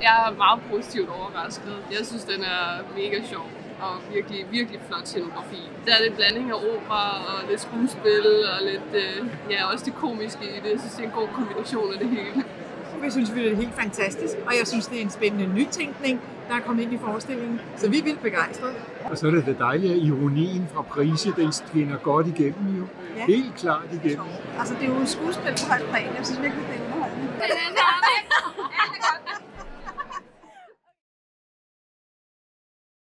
Jeg er meget positivt overrasket. Jeg synes, den er mega sjov og virkelig, virkelig flot scenografi. Der er det en blanding af opera og lidt skuespil og lidt, også det komiske i det. Jeg synes, det er en god kombination af det hele. Jeg synes, det er helt fantastisk, og jeg synes, det er en spændende nytænkning, der er kommet ind i forestillingen. Så vi er vildt begejstrede. Og så er det dejligt, at ironien fra Prise, den skinner godt igennem jo. Ja. Helt klart igennem. Altså, det er jo skuespil på højt plan. Jeg synes virkelig, det er underholdende.